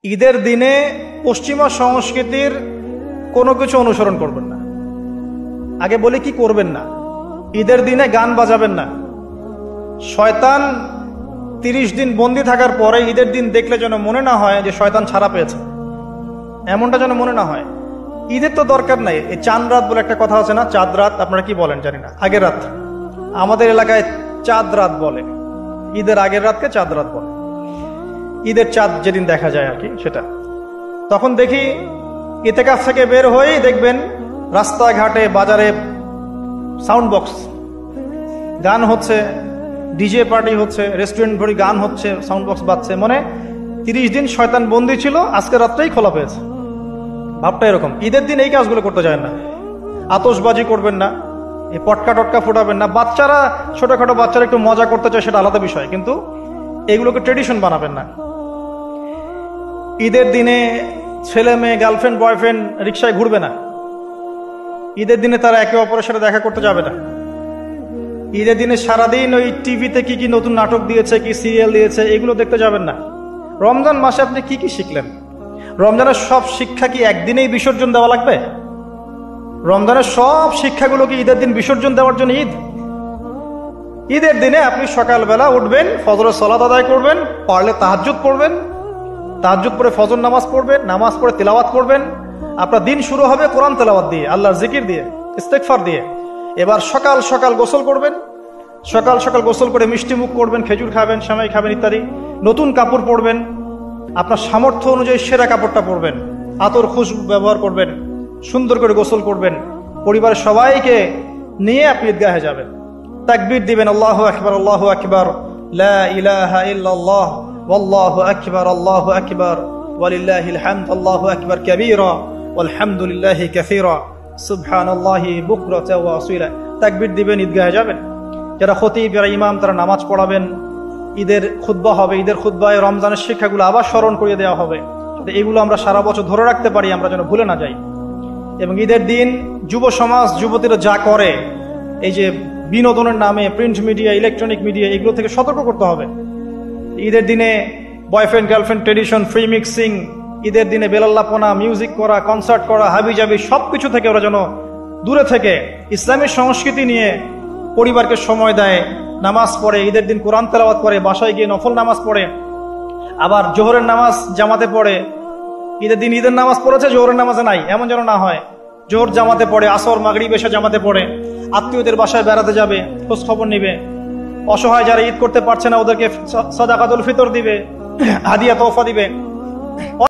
ঈদের দিনে পশ্চিমা সংস্কৃতির কোনো কিছু অনুসরণ করবেন না। আগে বলি কি করবেন না। ঈদের দিনে গান বাজাবেন না। শয়তান 30 দিন বন্দি থাকার পরে ঈদের দিন দেখলে যেন মনে না হয় যে শয়তান ছাড়া পেয়েছে, এমনটা যেন মনে না হয়। ঈদের তো দরকার নাই। এই চাঁদ রাত বলে একটা কথা আছে না, চাঁদ রাত, আপনারা কি বলেন জানি না, আগের রাত। আমাদের এলাকায় চাঁদ রাত বলে, ঈদের আগের রাতকে চাঁদ রাত বলে। ঈদের চাঁদ যেদিন দেখা যায় আর কি, সেটা। তখন দেখি ইতেকাফ থেকে বের হয়েই দেখবেন রাস্তাঘাটে বাজারে সাউন্ড বক্স, গান হচ্ছে, ডিজে পার্টি হচ্ছে, রেস্টুরেন্ট ভরি গান হচ্ছে, সাউন্ড বক্স বাজছে। মনে 30 দিন শয়তান বন্দী ছিল, আজকে রাত্রেই খোলা পেয়েছে। ভাবটা এরকম। ঈদের দিন এই কাজগুলো করতে যায় না। আতশবাজি করবেন না, এই পটকা টটকা ফোটাবেন না। বাচ্চারা, ছোটখাটো বাচ্চারা একটু মজা করতে চায়, সেটা আলাদা বিষয়, কিন্তু এগুলোকে ট্রেডিশন বানাবেন না। ঈদের দিনে ছেলে মেয়ে, গার্লফ্রেন্ড বয়ফ্রেন্ড রিক্সায় ঘুরবে না। ঈদের দিনে তারা একে অপরের সাথে দেখা করতে যাবে না। ঈদের দিনে সারাদিন ওই টিভিতে কি কি নতুন নাটক দিয়েছে, কি সিরিয়াল দিয়েছে, এগুলো দেখতে যাবেন না। রমজান মাসে আপনি কি কি শিখলেন? রমজানের সব শিক্ষা কি একদিনেই বিসর্জন দেওয়া লাগবে? রমজানের সব শিক্ষাগুলো কি ঈদের দিন বিসর্জন দেওয়ার জন্য ঈদ? ঈদের দিনে আপনি সকালবেলা উঠবেন, ফজরের সালাত আদায় করবেন, পারলে তাহাজ্জুদ পড়বেন, তাহাজ্জুদ পড়ে ফজর নামাজ পড়বেন, নামাজ পড়ে তিলাওয়াত করবেন। আপনার দিন শুরু হবে কোরআন তেলাওয়াত দিয়ে, আল্লাহর জিকির দিয়ে, ইস্তেগফার দিয়ে। এবার সকাল সকাল গোসল করবেন, সকাল সকাল গোসল করে মিষ্টি মুখ করবেন, খেজুর খাবেন, সেমাই খাবেন ইত্যাদি। নতুন কাপড় পরবেন, আপনার সামর্থ্য অনুযায়ী সেরা কাপড়টা পরবেন, আতর খুশবু ব্যবহার করবেন, সুন্দর করে গোসল করবেন। পরিবারের সবাইকে নিয়ে আপনি ঈদগাহে যাবেন, তাকবীর দিবেন, আল্লাহু আকবার, আল্লাহু আকবার, লা ইলাহা ইল্লাল্লাহ, ওয়াল্লাহু আকবার, আল্লাহু আকবার, ওয়ালিল্লাহিল হামদ, আল্লাহু আকবার কাবীরা, ওয়ালহামদুলিল্লাহি কাসীরা, সুবহানাল্লাহি বুকরাতাও ওয়া আসীলা। তাকবীর দিবেন, ঈদগাহে যাবেন। যারা খতিব, যারা ইমাম, তারা নামাজ পড়াবেন। ঈদের খুতবা হবে, ঈদের খুতবায় রমজানের শিক্ষাগুলো আবার স্মরণ করিয়ে দেওয়া হবে। এগুলো আমরা সারা বছর ধরে রাখতে পারি, আমরা যেন ভুলে না যাই। এবং ঈদের দিন যুব সমাজ, যুবতীরা যা করে, এই যে বিনোদনের নামে প্রিন্ট মিডিয়া, ইলেকট্রনিক মিডিয়া, এগুলো থেকে সতর্ক করতে হবে। ঈদের দিনে boyfriend girlfriend tradition, free mixing, ঈদের দিনে বেলাল্লাপনা, মিউজিক করা, কনসার্ট করা, হাবিজাবি, সবকিছু থেকে ওরা যেন দূরে থেকে ইসলামের সংস্কৃতি নিয়ে পরিবারকে সময় দেয়, নামাজ পড়ে, ঈদের দিন কোরআন তেলাওয়াত করে, বাসায় গিয়ে নফল নামাজ পড়ে, আবার জোহরের নামাজ জামাতে পড়ে। ঈদের দিন ঈদের নামাজ পড়েছে, জোহরের নামাজে নাই, এমন যেন না হয়। জোহর জামাতে পড়ে, আসর মাগরিব এশা জামাতে পড়ে, আত্মীয়দের বাসায় বেড়াতে যাবে, খোঁজ খবর নিবে। অসহায় যারা ঈদ করতে পারছে না, ওদেরকে সাদাকাতুল ফিতর দিবে, হাদিয়া তোহফা দিবে।